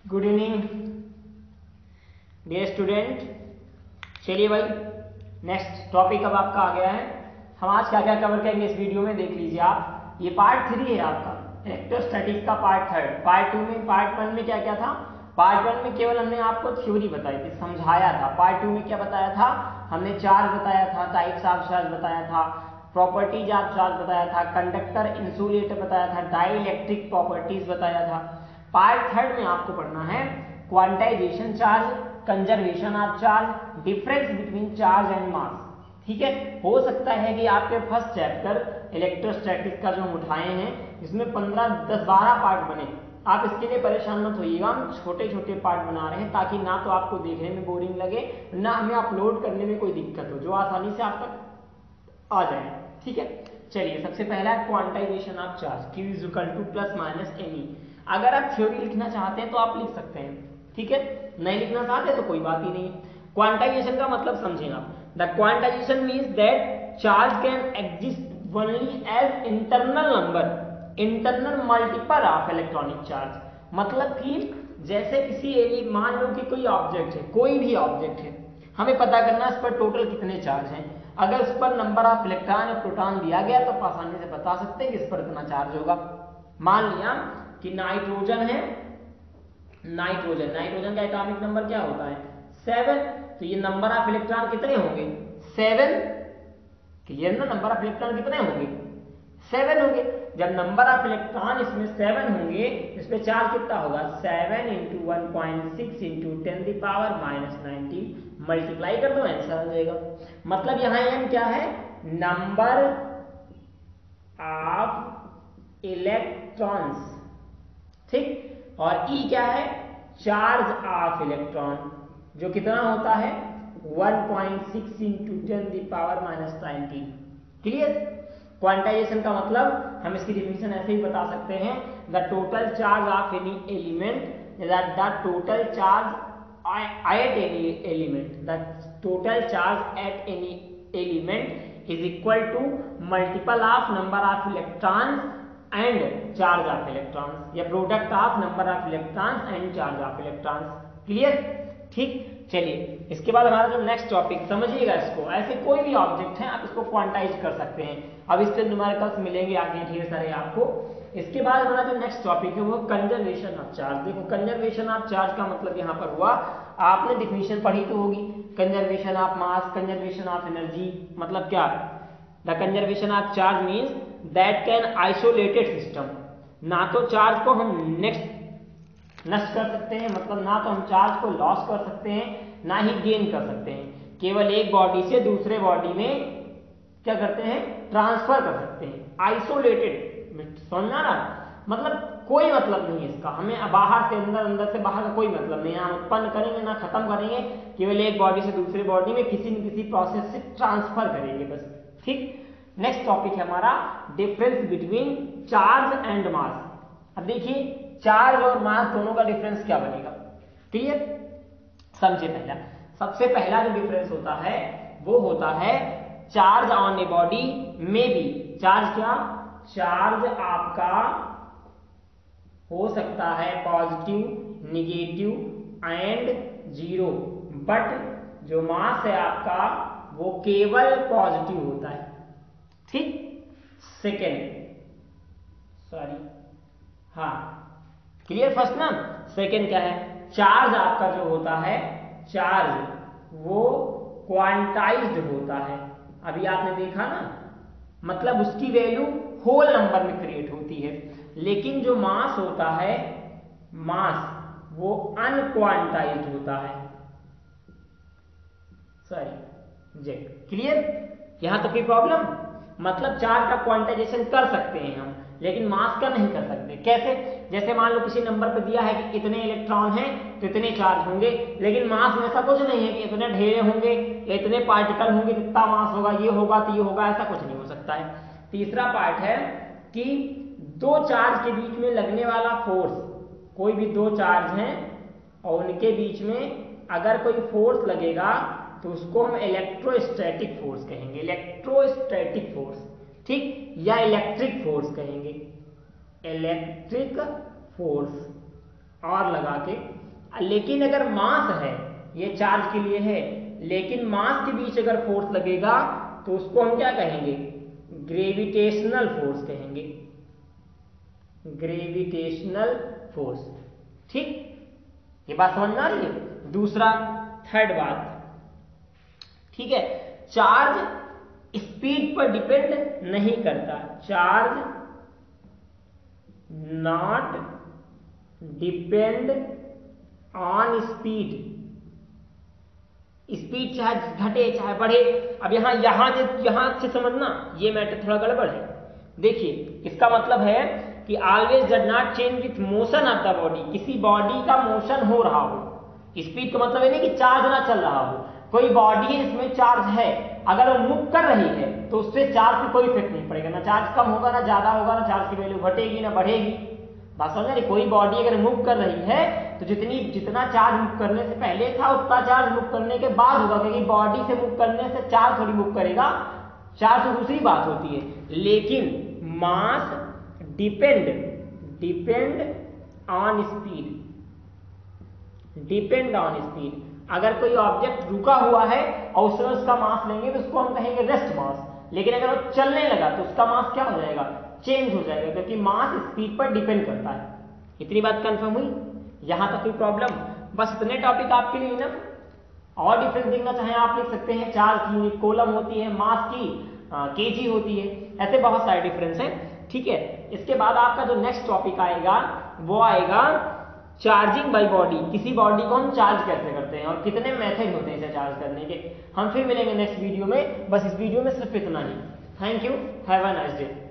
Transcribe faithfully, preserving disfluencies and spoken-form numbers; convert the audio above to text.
Good evening dear student. चलिए भाई, next topic अब आपका आ गया है। हम आज क्या क्या कवर करेंगे इस वीडियो में देख लीजिए आप। ये पार्ट थ्री है आपका इलेक्ट्रोस्टैटिक्स का पार्ट थर्ड। पार्ट टू में पार्ट वन में क्या क्या था? पार्ट वन में केवल हमने आपको थ्योरी बताई थी, समझाया था। पार्ट टू में क्या बताया था? हमने चार्ज बताया था, टाइप्स ऑफ चार्ज बताया था, प्रॉपर्टीज ऑफ चार्ज बताया था, कंडक्टर इंसुलेटर बताया था, डाइइलेक्ट्रिक प्रॉपर्टीज बताया था। पार्ट थर्ड में आपको पढ़ना है quantization charge, conservation of charge, difference between charge and mass. ठीक है, हो सकता है कि आपके फर्स्ट चैप्टर इलेक्ट्रोस्टैटिक्स का जो हम उठाए हैं इसमें पंद्रह दस बारह पार्ट बने। आप इसके लिए परेशान मत होइएगा, हम छोटे छोटे पार्ट बना रहे हैं ताकि ना तो आपको देखने में बोरिंग लगे, ना हमें अपलोड करने में कोई दिक्कत हो, जो आसानी से आप तक आ जाए। ठीक है, चलिए सबसे पहला है quantization of charge, Q is equal to plus minus M E. अगर आप थ्योरी लिखना चाहते हैं तो आप लिख सकते हैं, ठीक है। नहीं लिखना चाहते तो कोई बात ही नहीं है। क्वांटाइजेशन का मतलब समझें आप। The quantization means that charge can exist only as internal number, internal multiple of electronic charge. मतलब कि जैसे किसी एलिमेंट, मान लो कि कोई ऑब्जेक्ट है, कोई भी ऑब्जेक्ट है, हमें पता करना है इस पर टोटल कितने चार्ज हैं। अगर उस पर नंबर ऑफ इलेक्ट्रॉन या प्रोटॉन दिया गया तो आप आसानी से बता सकते हैं कि इस पर इतना चार्ज होगा। मान लिया कि नाइट्रोजन है, नाइट्रोजन नाइट्रोजन का एटॉमिक नंबर क्या होता है? सेवन। तो ये नंबर ऑफ इलेक्ट्रॉन कितने होंगे? सेवन। क्लियर ना? नंबर ऑफ इलेक्ट्रॉन कितने होंगे? सेवन होंगे। जब नंबर ऑफ इलेक्ट्रॉन इसमें सेवन होंगे, इस पे चार्ज कितना होगा? Seven into one point six into ten the power minus nineteen. Multiply कर दो, आंसर आ जाएगा। मतलब यहां एम क्या है? नंबर ऑफ इलेक्ट्रॉन्स, ठीक। और ई क्या है? चार्ज ऑफ इलेक्ट्रॉन, जो कितना होता है? One point six into ten the power minus nineteen. Clear? Quantization का मतलब हम इसकी डिफिनेशन ऐसे ही बता सकते हैं, the total charge of any element, the total charge at any element, the total charge at any element is equal to multiple of number of electrons and charge of electrons, या product of number of electrons and charge of electrons। Clear? ठीक। चलिए इसके बाद हमारा जो next topic, समझिएगा इसको, ऐसे कोई भी ऑब्जेक्ट है आप इसको क्वांटाइज कर सकते हैं। अब इसके न्यूमेरिकल्स मिलेंगे आगे ढेर सारे आपको। इसके बाद हमारा जो नेक्स्ट टॉपिक है वो कंजर्वेशन ऑफ चार्ज। देखो कंजर्वेशन ऑफ चार्ज का मतलब यहाँ पर हुआ, आपने डिफिनेशन पढ़ी तो होगी, conservation of mass, conservation of energy. मतलब क्या? The conservation of charge means that can isolated system. ना तो चार्ज को हम नेक्स्ट नष्ट कर सकते हैं, मतलब ना तो हम चार्ज को लॉस कर सकते हैं, ना ही गेन कर सकते हैं। केवल एक बॉडी से दूसरे बॉडी में क्या करते हैं? ट्रांसफर कर सकते हैं। आइसोलेटेड, समझना ना? मतलब कोई मतलब नहीं है इसका, हमें बाहर से अंदर, अंदर से बाहर का कोई मतलब नहीं है। हम उत्पन्न करेंगे ना खत्म करेंगे, केवल एक बॉडी से दूसरे बॉडी में किसी न किसी प्रोसेस से ट्रांसफर करेंगे बस। ठीक। नेक्स्ट टॉपिक है हमारा difference between charge and mass. अब देखिए चार्ज और मास दोनों का डिफरेंस क्या बनेगा? क्लियर? समझे पहला, सबसे पहला जो डिफरेंस होता है वो होता है चार्ज ऑन ए बॉडी में बी। चार्ज क्या? चार्ज आपका हो सकता है positive, negative and zero, but जो मास है आपका वो केवल पॉजिटिव होता है। ठीक। सेकेंड, सॉरी, हाँ क्लियर? फर्स्ट ना। सेकेंड क्या है? चार्ज आपका जो होता है, चार्ज वो क्वांटाइज्ड होता है। अभी आपने देखा ना, मतलब उसकी वैल्यू होल नंबर में क्रिएट होती है। लेकिन जो मास होता है, मास वो अनक्वांटाइज्ड होता है। Sorry, Z. क्लियर? यहां तक की प्रॉब्लम? मतलब चार्ज का क्वांटाइजेशन कर सकते हैं हम, लेकिन मास का नहीं कर सकते। कैसे? जैसे मान लो किसी नंबर पर दिया है कि इतने इलेक्ट्रॉन हैं तो इतने चार्ज होंगे, लेकिन मास में ऐसा कुछ नहीं है कि इतने ढेरे होंगे या इतने पार्टिकल होंगे जितना मास होगा, ये होगा तो ये होगा, ऐसा कुछ नहीं हो सकता है। तीसरा पार्ट है कि दो चार्ज के बीच में लगने वाला फोर्स, कोई भी दो चार्ज हैं और उनके बीच में अगर कोई फोर्स लगेगा तो उसको हम इलेक्ट्रोस्टैटिक फोर्स कहेंगे। इलेक्ट्रोस्टैटिक फोर्स, ठीक, या इलेक्ट्रिक फोर्स कहेंगे। Electric force. और लगा के, लेकिन अगर मास है, ये चार्ज के लिए है, लेकिन मास के बीच अगर फोर्स लगेगा तो उसको हम क्या कहेंगे? ग्रेविटेशनल फोर्स कहेंगे, ग्रेविटेशनल फोर्स। ठीक, ये बात समझ में आ रही है? दूसरा, थर्ड बात, ठीक है, चार्ज स्पीड पर डिपेंड नहीं करता, charge not depend on speed, speed चाहे घटे चाहे बढ़े। अब यहां यहां यहां से समझना, ये मैटर थोड़ा गड़बड़ है। देखिए, इसका मतलब है कि always does not change with motion of the body, किसी बॉडी का मोशन हो रहा हो। स्पीड का मतलब है नहीं कि चार्ज ना चल रहा हो, कोई बॉडी है इसमें चार्ज है, अगर वो मूव कर रही है तो उससे चार्ज पे कोई इफेक्ट नहीं पड़ेगा, ना चार्ज कम होगा ना ज्यादा होगा, ना चार्ज की वैल्यू घटेगी ना बढ़ेगी। बात समझ रहे? कोई बॉडी अगर मूव कर रही है तो जितनी जितना चार्ज मूव करने से पहले था उतना चार्ज मूव करने के बाद होगा, क्योंकि बॉडी से मूव करने से चार्ज थोड़ी मूव करेगा, चार्ज तो दूसरी बात होती है। लेकिन mass depend depend on speed, depend on speed. अगर कोई ऑब्जेक्ट रुका हुआ है और उसमें उसका मास लेंगे तो उसको हम कहेंगे रेस्ट मास, लेकिन अगर वो चलने लगा तो उसका मास क्या हो जाएगा? चेंज हो जाएगा, क्योंकि मास स्पीड पर डिपेंड करता है। इतनी बात कंफर्म हुई? यहां तक कोई प्रॉब्लम? बस इतने टॉपिक आपके लिए ना, और डिफरेंस देखना चाहें आप लिख सकते हैं। चार्ज की यूनिट कोलम होती है, मास की केजी होती है, ऐसे बहुत सारे डिफरेंस हैं। ठीक है, इसके बाद आपका जो नेक्स्ट टॉपिक आएगा वो आएगा चार्जिंग बाय बॉडी, किसी बॉडी को हम चार्ज कैसे करते हैं और कितने मेथड होते हैं इसे चार्ज करने के। हम फिर मिलेंगे नेक्स्ट वीडियो में। बस इस वीडियो में सिर्फ इतना ही। Thank you, have a nice day.